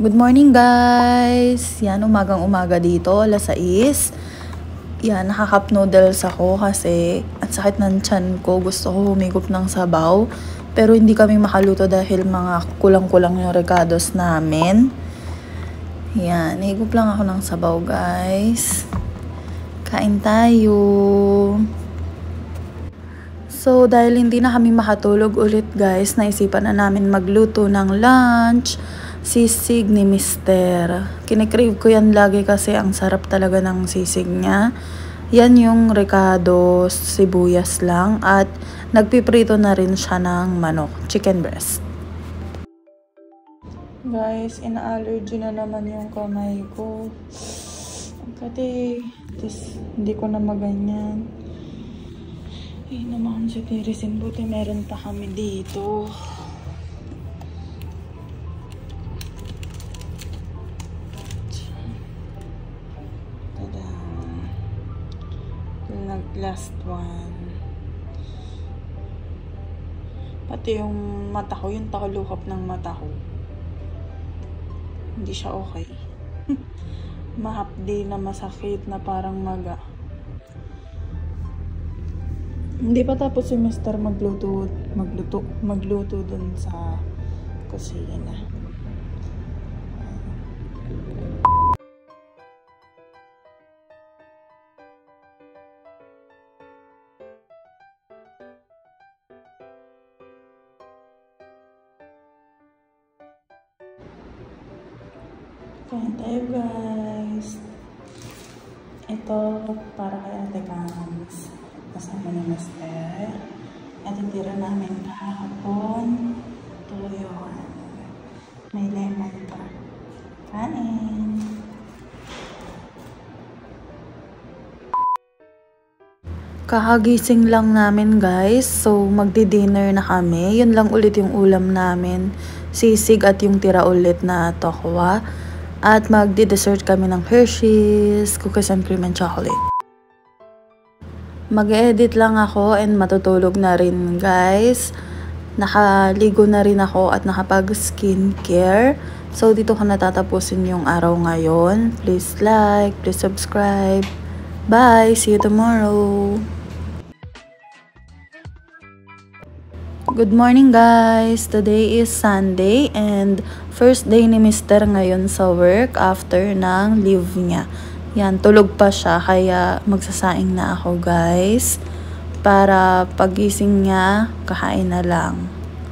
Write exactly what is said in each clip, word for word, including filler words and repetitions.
Good morning guys! Yan, umagang umaga dito, alas sais. Yan, nakaka-cup noodles ako kasi at sakit ng tiyan ko. Gusto ko humigop ng sabaw. Pero hindi kami makaluto dahil mga kulang-kulang yung recados namin. Yan, higop lang ako ng sabaw guys. Kain tayo! So, dahil hindi na kami makatulog ulit guys, naisipan na namin magluto ng lunch. Sisig ni Mister. Kinikrave ko yan lagi kasi ang sarap talaga ng sisig niya. Yan yung recados, sibuyas lang. At nagpiprito na rin siya ng manok, chicken breast. Guys, ina-allergy na naman yung kamay ko. Kasi, hindi ko na maganyan. Ay naman si Tirisin, buti meron pa kami dito. Last one. Pati yung mata ko, yung takalukap ng mata ko. Hindi siya okay. Mahapdi na masakit na parang maga. Hindi pa tapos si Mister magluto, magluto, magluto dun sa kusina. Kain tayo guys. Ito para kay Ate Kams. Kasama ni Mister. At tira namin kahapon. Tuyo. May lemon pa. Kain. Kakagising lang namin guys. So magdi-dinner na kami. Yun lang ulit yung ulam namin. Sisig at yung tira ulit na tokwa. At magdi-dessert kami ng Hershey's, cookies and cream and chocolate. Mag-edit lang ako and matutulog na rin guys. Nakaligo na rin ako at nakapag-skincare. So dito ko natatapusin yung araw ngayon. Please like, please subscribe. Bye! See you tomorrow! Good morning guys! Today is Sunday and first day ni Mister ngayon sa work after ng leave niya. Yan, tulog pa siya kaya magsasaing na ako guys. Para pagising niya, kakain na lang.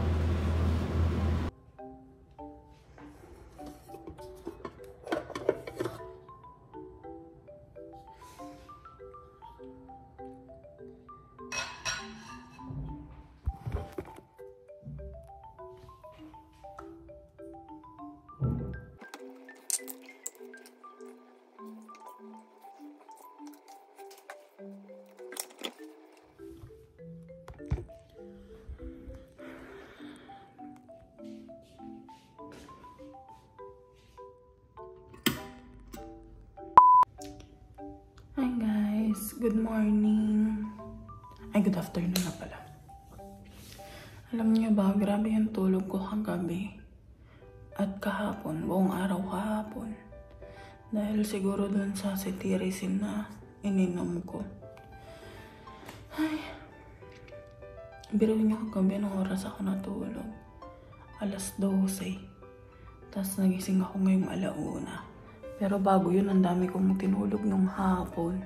Hi guys, good morning. Ay, good afternoon na pala. Alam niyo ba, grabe yung tulog ko kagabi. At kahapon, buong araw kahapon. Dahil siguro dun sa Cetirizine na ininom ko. Ay, biro niyo kagabi ng oras ako natulog. alas dose. Tapos nagising ako ngayong alauna. Pero bago yun, ang dami kong tinulog nung hapon.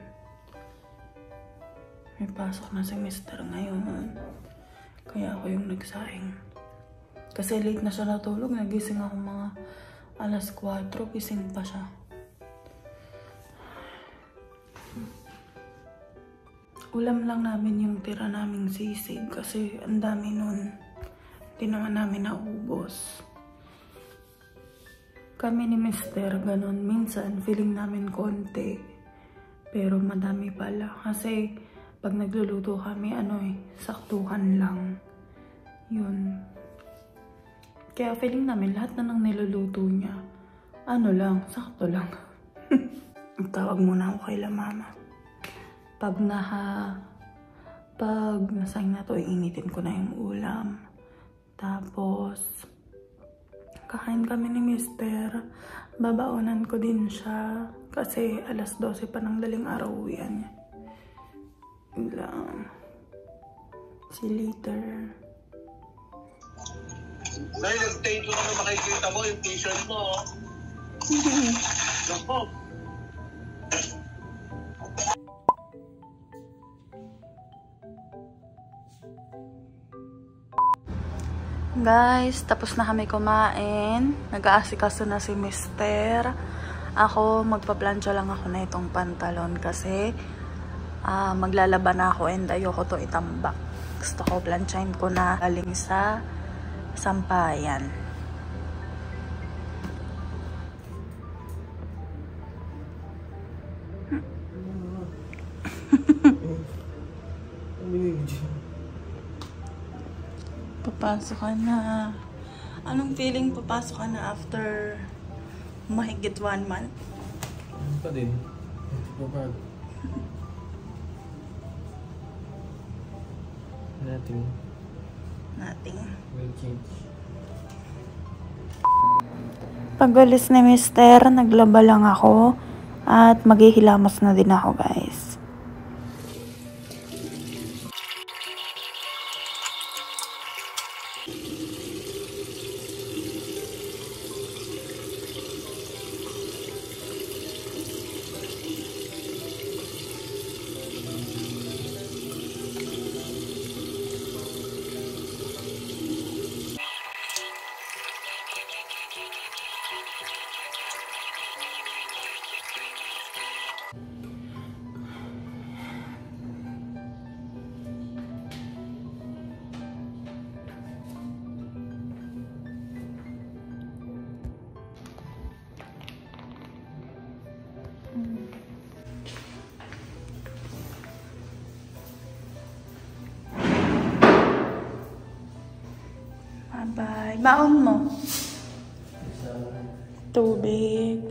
May pasok na si Mister ngayon. Kaya ako yung nagsaing. Kasi late na siya natulog. Nagising ako mga alas kwatro. Gising pa siya. Ulam lang namin yung tira naming sisig. Kasi ang dami nun. Hindi naman namin naubos. Kami ni Mister, ganun. Minsan, feeling namin konti. Pero madami pala. Kasi, pag nagluluto kami, ano eh, saktuhan lang. Yun. Kaya feeling namin, lahat na ng niluluto niya, ano lang, sakto lang. Tawag muna ako kay la mama. Pag naha, pag nasayang na to, iinitin ko na yung ulam. Tapos, Kakain kami ni Mister. Babaonan ko din siya. Kasi alas dose pa ng daling araw uwian niya. Lang. Si Liter. Nay, nag-thank you ka na makikita mo yung t-shirt mo. Nako. Guys, tapos na kami kumain. Nag-aasikaso na si Mister. Ako, magpa-plancha lang ako na itong pantalon kasi uh, maglalaban na ako and ayoko to itambak. Gusto ko planchain ko na galing sa sampayan. Papasok ka na. Anong feeling papasok ka na after mahigit one month? Ano pa din? Papag. Nothing. Nothing. Will change. Pag-alis ni Mister, naglaba lang ako at maghihilamos na din ako, guys. Bye. Baon mo. Tubig.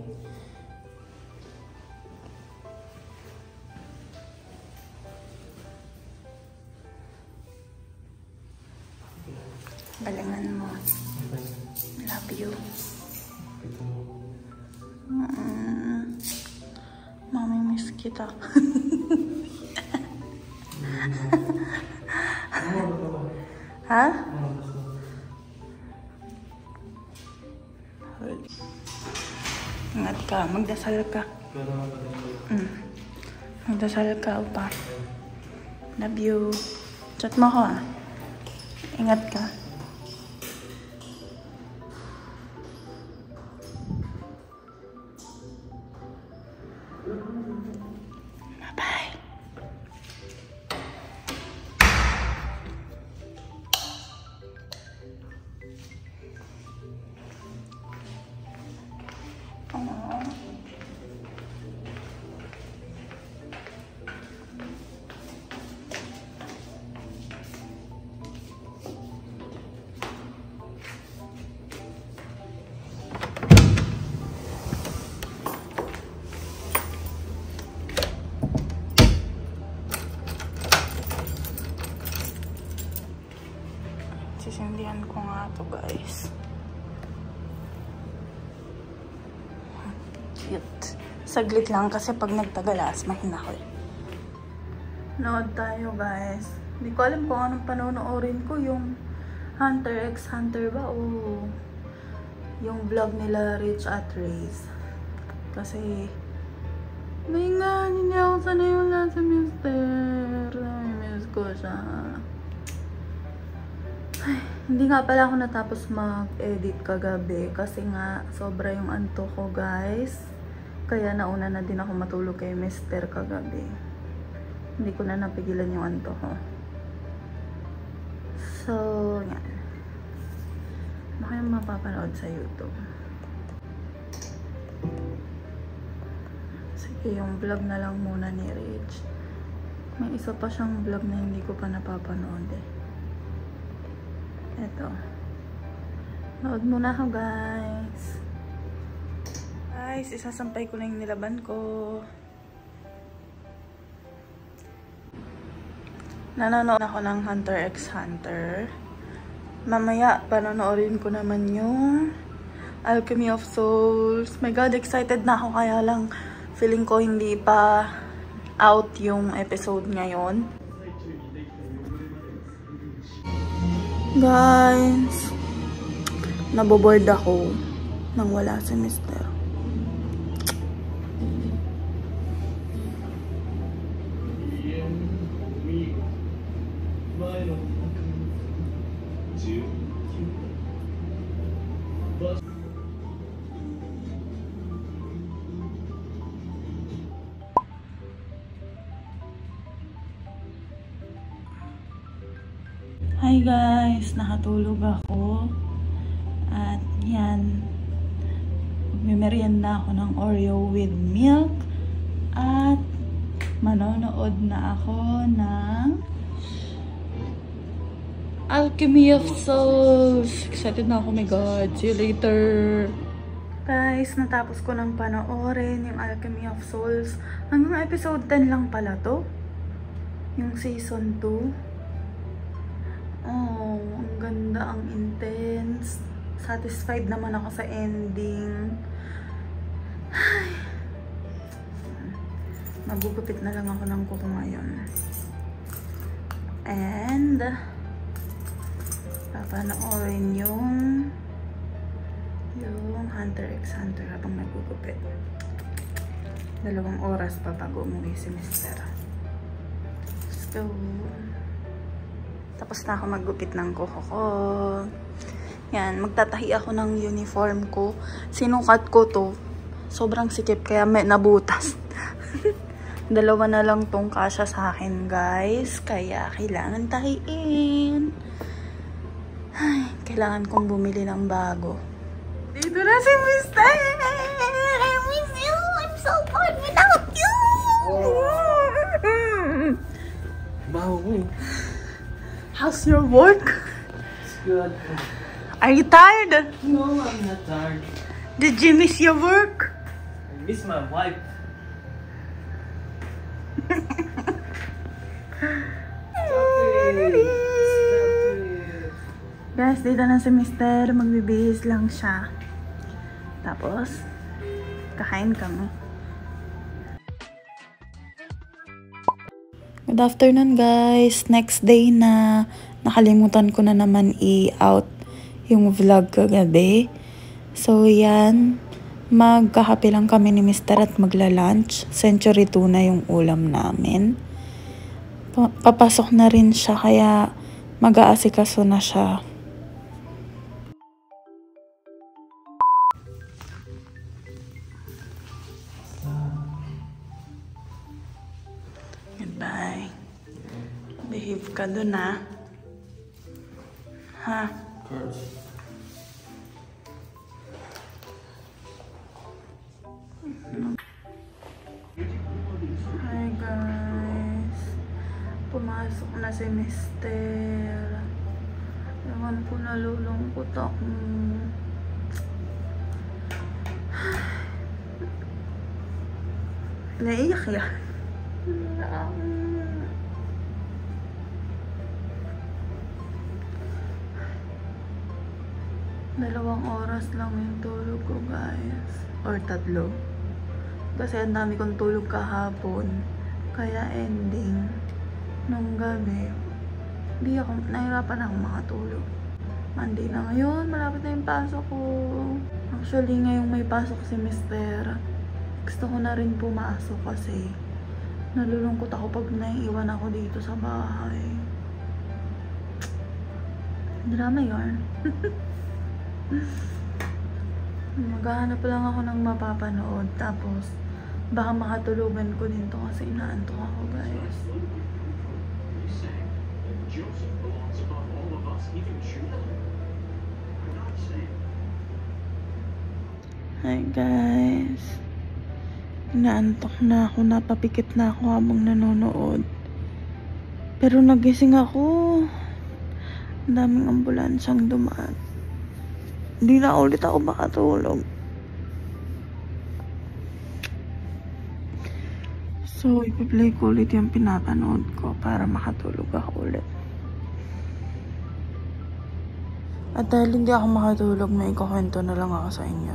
Galingan mo. Love you. Mm. Mami, miss kita. Ha? Ingat ka. Magdasal ka. Mm. Magdasal ka, upa. Love you. Chat mo ko, ah. Ingat ka. Bye-bye. Sisindihan ko nga to, guys. Cute. Saglit lang kasi pag nagtagalas, mahina ko eh. Nood tayo, guys. Hindi ko alam kung anong panonoorin ko. Yung Hunter x Hunter ba o yung vlog nila Rich at Race. Kasi may nga, hindi ako sanay wala sa Mister. Nami-miss ko siya. Ay, hindi nga pala ako natapos mag-edit kagabi kasi nga sobra yung anto ko, guys. Kaya nauna na din ako matulog kay Mister kagabi. Hindi ko na napigilan yung anto ko. So, yan. Baka yung mapapanood sa YouTube. Sige, yung vlog na lang muna ni Rich. May isa pa siyang vlog na hindi ko pa napapanood eh. Eto. Nood muna ako, guys. Guys, isasampay ko na yung nilaban ko. Nanonood ako ng Hunter x Hunter. Mamaya, panonoorin ko naman yung Alchemy of Souls. My God, excited na ako. Kaya lang, feeling ko hindi pa out yung episode ngayon. Guys, naboboard ako nang wala si Mister. Hi guys, nakatulog ako at yan, magmimerienda ako ng Oreo with milk at manonood na ako ng Alchemy of Souls. Excited na ako, my God. See you later. Guys, natapos ko ng panoorin yung Alchemy of Souls. Hanggang episode ten lang pala to. Yung season two. Oh, ang ganda, ang intense. Satisfied naman ako sa ending. Ay. Magugupit na lang ako ng kuko ngayon. And papanoorin yung yung Hunter x Hunter habang nagugupit. Dalawang oras pa bago umuwi si Mister. Let's go. Tapos na ako maggupit ng kuko ko. Yan, magtatahi ako ng uniform ko. Sinukat ko to. Sobrang sikip kaya may nabutas. Dalawa na lang tong kasya sa akin, guys. Kaya kailangan tahiin. Ay, kailangan kong bumili ng bago. Dito na si Mister! I miss you! I'm so bored without you! Baho mo. How's your work? It's good. Are you tired? No, I'm not tired. Did you miss your work? I miss my wife. Guys, dito na si Mister. Magbibihis lang siya. Tapos, kakain kami. Good afternoon, guys. Next day na. Nakalimutan ko na naman i-out yung vlog kagabi. So, yan. Magkakape lang kami ni Mister at magla-lunch. Century tuna yung ulam namin. Papasok na rin siya, kaya mag-aasikaso na siya. Goodbye. Behave ka dun, ha? Ha? Of course. Hi guys. Pumasok na si Mister. Ewan ko, nalulungkot ako. Naiyak yan. Dalawang oras lang yung tulog ko, guys. Or tatlo. Kasi ang dami kong tulog kahapon. Kaya ending, nung gabi, hindi ako, nahirapan ako makatulog. Monday na ngayon, malapit na yung pasok ko. Actually, ngayong may pasok si Mister, gusto ko na rin pumasok kasi nalulungkot ako pag naiiwan ako dito sa bahay. Drama yarn. Maghahanap lang ako ng mapapanood, tapos baka makatulugan ko din to kasi inaantok ako, guys. Hi guys, inaantok na ako, napapikit na ako habang nanonood. Pero nagising ako. Ang daming ambulansyang dumaan. Hindi na ulit ako makatulog. So, ipi-play ko ulit yung pinapanood ko para makatulog ako ulit. At dahil hindi ako makatulog, may ikukwento na lang ako sa inyo.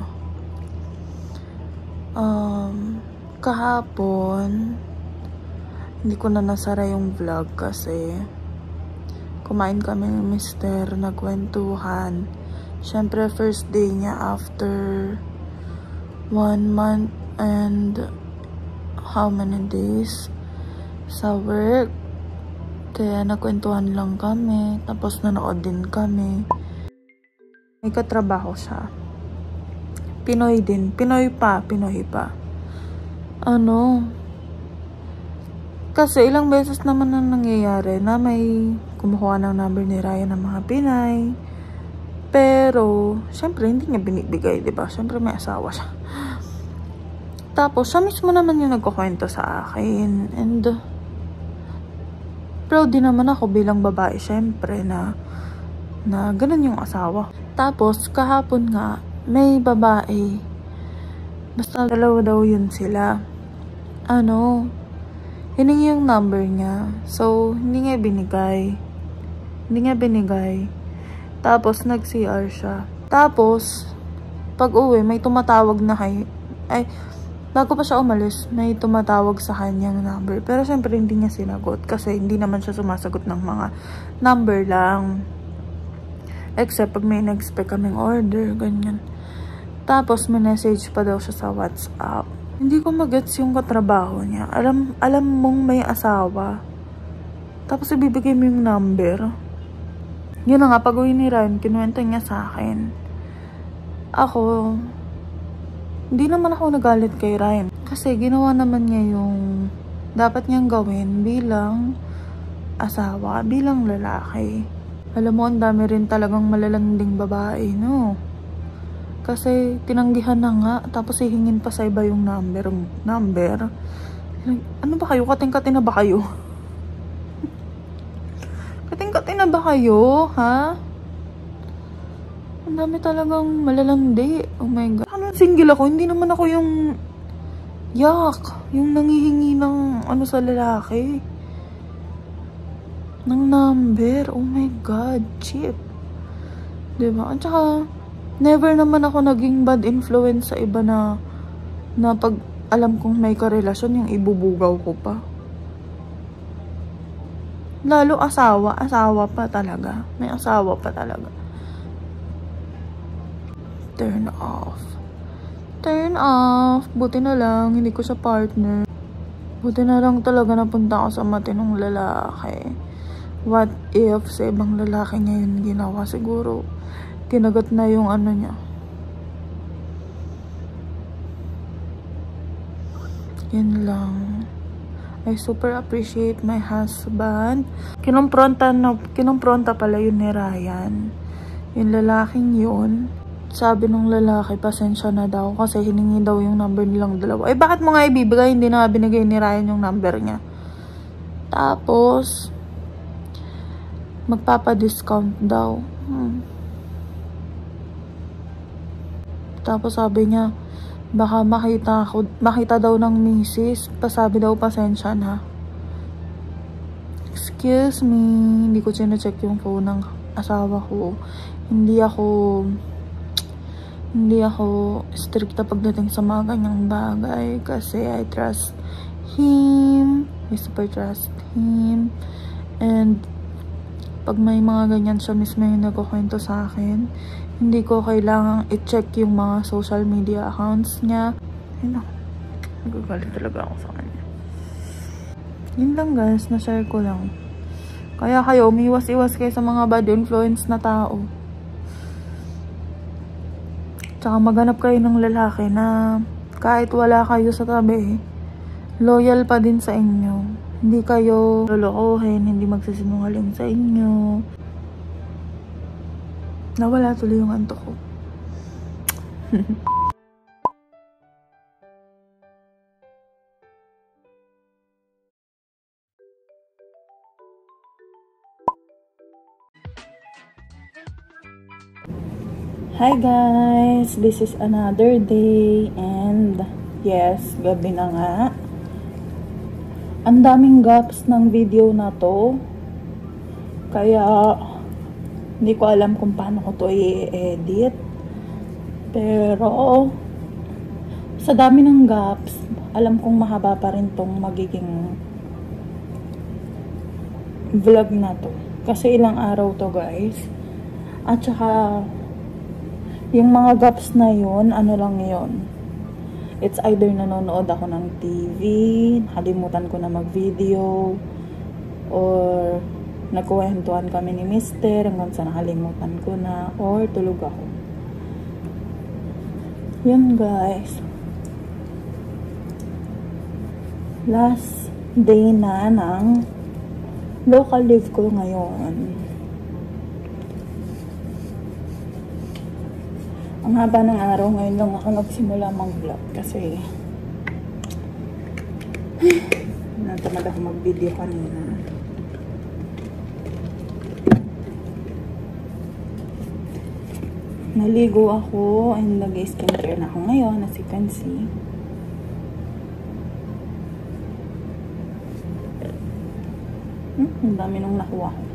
Um, kahapon, hindi ko na nasara yung vlog kasi kumain kami ng mister, nagkwentuhan. Siyempre, first day niya after one month and how many days sa work. Kaya nagkwentuhan lang kami, tapos nanood din kami. May katrabaho siya. Pinoy din. Pinoy pa. Pinoy pa. Ano? Kasi ilang beses naman na nangyayari na may kumukuha ng number ni Ryan ng mga Pinay. Pero, syempre, hindi niya binibigay, diba? Syempre, may asawa siya. Tapos, siya mismo naman yung nagkukwento sa akin. And, proud din naman ako bilang babae, syempre, na, na ganun yung asawa. Tapos, kahapon nga, may babae. Basta dalawa daw yun sila. Ano, hiningi yung number niya. So, hindi nga binigay. Hindi nga binigay. Tapos, nag-C R siya. Tapos, pag uwi, may tumatawag na kay... Ay, bago pa siya umalis, may tumatawag sa kanyang number. Pero, syempre, hindi niya sinagot. Kasi, hindi naman siya sumasagot ng mga number lang. Except pag may in-expect kaming order, ganyan. Tapos, may message pa daw siya sa WhatsApp. Hindi ko magets yung katrabaho niya. Alam, alam mong may asawa. Tapos, ibibigay mo yung number. Yun na nga, pag-uwi ni Ryan, kinuwento niya sa akin. Ako, hindi naman ako nagalit kay Ryan. Kasi, ginawa naman niya yung dapat niyang gawin bilang asawa, bilang lalaki. Alam mo, ang dami rin talagang malalanding babae, no? Kasi, tinanggihan na nga, tapos hihingin pa sa iba yung number. Number? Ano ba kayo? Kating-kating na ba kayo? Kating-kating na ba kayo? Ha? Ang dami talagang malalandi. Oh my God. Ano, single ako? Hindi naman ako yung yak. Yung nangihingi ng ano sa lalaki. Ng number. Oh my God. Cheap. Diba? At saka, never naman ako naging bad influence sa iba na na pag alam kong may karelasyon, yung ibubugaw ko pa. Lalo asawa. Asawa pa talaga. May asawa pa talaga. Turn off. Turn off. Buti na lang, hindi ko siya partner. Buti na lang talaga napunta ako sa matinong lalaki. What if sa ibang lalaki niya yun ginawa? Siguro, kinagat na yung ano niya. Yun lang. I super appreciate my husband. Kinumpronta, na, kinumpronta pala yun ni Ryan. Yung lalaking yun, sabi nung lalaki, pasensya na daw kasi hiningi daw yung number nilang dalawa. Eh, bakit mo nga ibibigay? Hindi na binigay ni Ryan yung number niya. Tapos, magpapa-discount daw. Hmm. Tapos sabi niya, baka makita ako, makita daw ng misis. Pasabi daw, pasensya na. Excuse me, hindi ko sina-check yung phone ng asawa ko. Hindi ako, hindi ako stricta pagdating sa mga ganyang bagay. Kasi I trust him. I super trust him. And, pag may mga ganyan siya mismo yung nagkukwento sa akin, hindi ko kailangang i-check yung mga social media accounts niya. Ayun na. Nagagalit talaga ako sa kanya. Yun lang guys, na-share ko lang. Kaya kayo, umiwas-iwas kayo sa mga bad influence na tao. Tsaka maghanap kayo ng lalaki na kahit wala kayo sa tabi, loyal pa din sa inyo. Hindi kayo lolokohin, hindi magsisinungaling sa inyo. Nawala tuloy yung antok ko. Hi guys! This is another day and yes, gabi na nga. Ang daming gaps ng video na to. Kaya Hindi ko alam kung paano ko to i-edit. Pero, sa dami ng gaps, alam kong mahaba pa rin tong magiging vlog na to. Kasi ilang araw to, guys. At saka, yung mga gaps na yun, ano lang yun. It's either nanonood ako ng T V, nakalimutan ko na mag-video, or nagkuwentuhan kami ni Mister hanggang sa nakalimutan ko na, or tulog ako. Yun, guys. Last day na ng local leave ko ngayon. Ang haba ng araw, ngayon lang ako nagsimula mag-vlog kasi natamad ako mag-video kanina. Naligo ako and nag-skincare na ako ngayon, as you can see. Hmm, ang dami nung nakuha ko.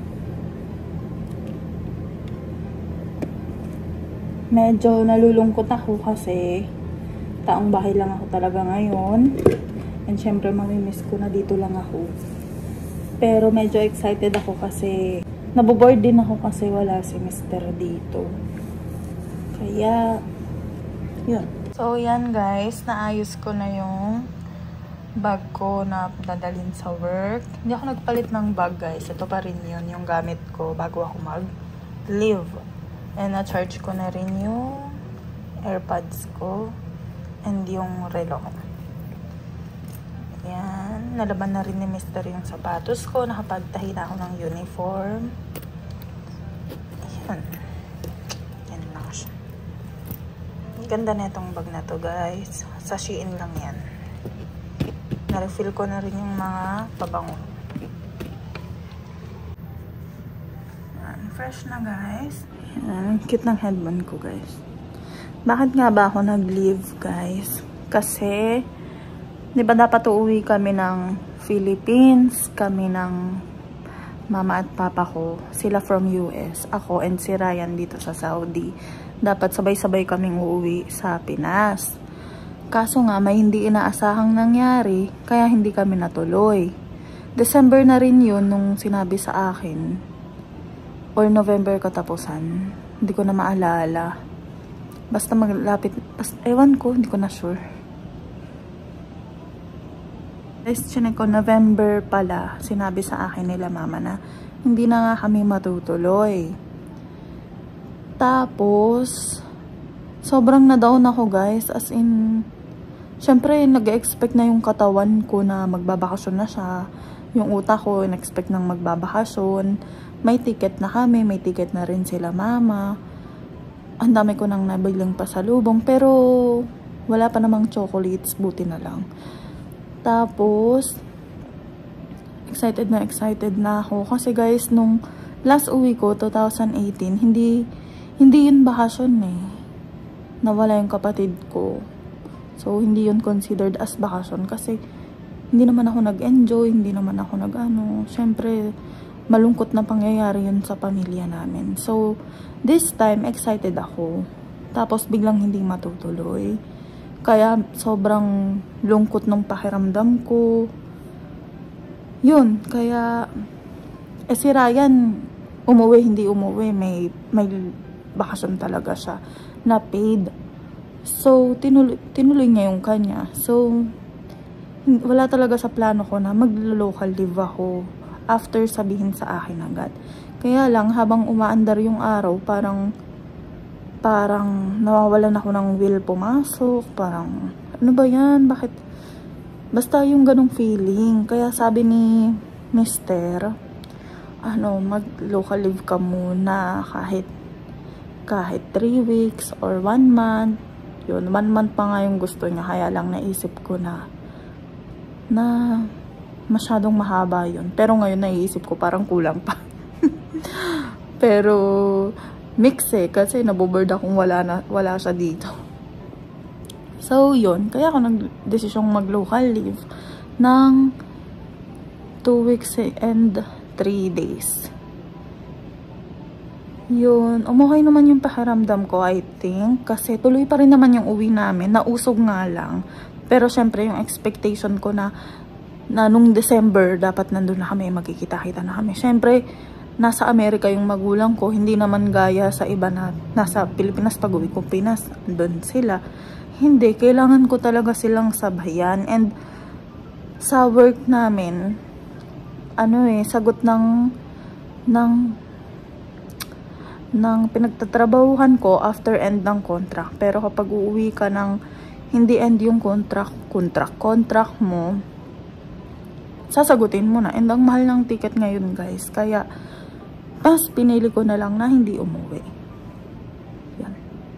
Medyo nalulungkot ako kasi taong bahay lang ako talaga ngayon. And syempre mamimiss ko na dito lang ako. Pero medyo excited ako kasi naboboard din ako kasi wala si Mister dito. Kaya, yun. So yan guys, naayos ko na yung bag ko na dadalhin sa work. Hindi ako nagpalit ng bag guys. Ito pa rin yun, yung gamit ko bago ako mag-leave. And na-charge ko na rin yung AirPods ko and yung relo. Yan. Nalaban na rin ni Mister yung sapatos ko. Nakapagtahi na ako ng uniform. Yan. Yan lang siya. Ganda na itong bag na to guys. Sa Shein lang yan. Na-refill ko na rin yung mga pabango. Yan. Fresh na guys. Ang cute ng headband ko, guys. Bakit nga ba ako nag-leave, guys? Kasi, di ba dapat uuwi kami ng Philippines, kami ng mama at papa ko. Sila from U S. Ako and si Ryan dito sa Saudi. Dapat sabay-sabay kaming uuwi sa Pinas. Kaso nga, may hindi inaasahang nangyari, kaya hindi kami natuloy. December na rin yun nung sinabi sa akin. Or November katapusan. Hindi ko na maalala. Basta maglapit. Basta, ewan ko, hindi ko na sure. Guys, chinek ko, November pala. Sinabi sa akin nila mama na hindi na nga kami matutuloy. Tapos, sobrang na-down ako guys. As in, syempre, nag-expect na yung katawan ko na magbabakasyon na siya. Yung utak ko, in-expect nang magbabakasyon. May ticket na kami, may ticket na rin sila mama. Ang dami ko nang nabiling pasalubong, pero wala pa namang chocolates, buti na lang. Tapos, excited na excited na ako. Kasi guys, nung last uwi ko, two thousand eighteen, hindi, hindi yun bakasyon eh. Nawala yung kapatid ko. So, hindi yun considered as bakasyon kasi hindi naman ako nag-enjoy, hindi naman ako nag-ano. Siyempre, malungkot na pangyayari yun sa pamilya namin. So, this time, excited ako. Tapos, biglang hindi matutuloy. Kaya, sobrang lungkot ng pakiramdam ko. Yun, kaya, eh si Ryan, umuwi, hindi umuwi. May, may bakasyon talaga siya na paid. So, tinuloy, tinuloy niya yung kanya. So, wala talaga sa plano ko na mag-local leave ako after sabihin sa akin agad. Kaya lang, habang umaandar yung araw, parang, parang nawawalan ako ng will pumasok. Parang, ano ba yan? Bakit? Basta yung ganong feeling. Kaya sabi ni Mister, ano, mag-local leave ka muna kahit, kahit three weeks or one month. Yun, one month pa nga yung gusto niya. Kaya lang naisip ko na, na, masyadong mahaba yun. Pero ngayon naiisip ko parang kulang pa. Pero mix eh. Kasi naboboard akong wala, na, wala siya dito. So yun. Kaya ako nag-desisyong mag-local leave ng two weeks and three days. Yun, umukay naman yung pakiramdam ko, I think. Kasi tuloy pa rin naman yung uwi namin. Nausog nga lang. Pero syempre yung expectation ko na, na nung December, dapat nandun na kami, magkikita-kita na kami. Syempre, nasa Amerika yung magulang ko. Hindi naman gaya sa iba na nasa Pilipinas, pag uwi ko Pinas, doon sila. Hindi, kailangan ko talaga silang sabayan. And sa work namin, ano eh, sagot ng, ng, ng pinagtatrabahuhan ko after end ng contract. Pero kapag uuwi ka ng hindi end yung contract, contract, contract mo, sasagutin mo na. And ang mahal ng ticket ngayon, guys. Kaya, mas pinili ko na lang na hindi umuwi. Yan.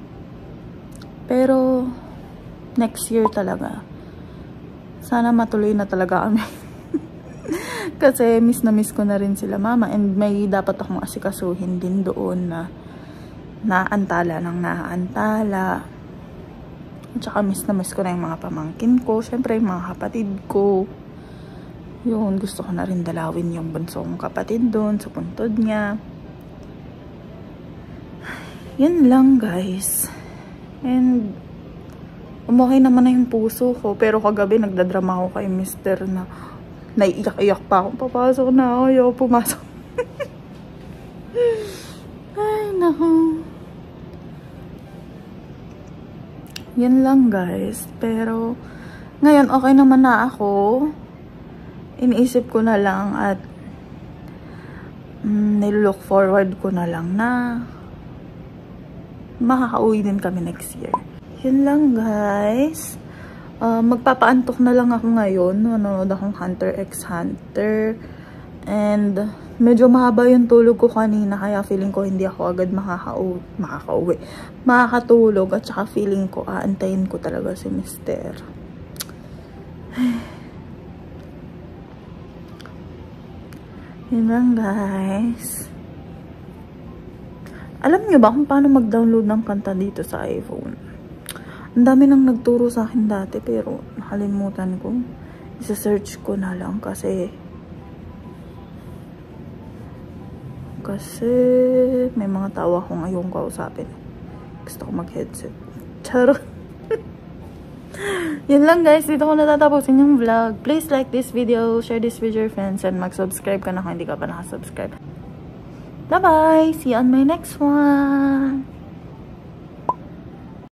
Pero, next year talaga. Sana matuloy na talaga kami. Kasi miss na miss ko na rin sila mama. And may dapat akong asikasuhin din doon na naantala ng naantala. At saka miss na miss ko na yung mga pamangkin ko. Syempre yung mga kapatid ko. Yun, gusto ko na rin dalawin yung bunsong kapatid doon sa puntod niya. Yan lang, guys. And umukay naman na yung puso ko. Pero kagabi nagdadrama ako kay mister na naiiyak-iyak pa ako. Papasok na ako. Ayaw pumasok. Ay, naku. Yan lang, guys. Pero ngayon okay naman na ako. Iniisip ko na lang at mm, nilook forward ko na lang na makaka-uwi din kami next year. Yun lang, guys. Uh, magpapaantok na lang ako ngayon. Nanonood akong Hunter x Hunter. And medyo mahaba yung tulog ko kanina. Kaya feeling ko hindi ako agad makaka-uwi. Makaka-uwi. Makakatulog. At saka feeling ko aantayin ko talaga si mister. Yun lang, guys. Alam nyo ba kung paano mag-download ng kanta dito sa iPhone? Ang dami nang nagturo sa akin dati pero nakalimutan ko. Isa-search ko na lang kasi kasi may mga tawa akong ayong kausapin. Gusto ko mag-headset. Charot. Yun lang, guys. Dito ko natatapusin yung vlog. Please like this video, share this with your friends, and mag-subscribe ka na kung hindi ka pa nakasubscribe. Bye-bye! See you on my next one!